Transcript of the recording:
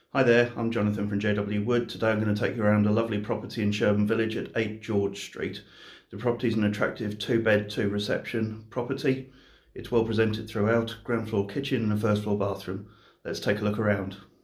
Hi there, I'm Jonathan from JW Wood. Today I'm going to take you around a lovely property in Sherburn Village at 8 George Street. The property is an attractive 2-bed, 2-reception property. It's well presented throughout, ground floor kitchen and a first floor bathroom. Let's take a look around.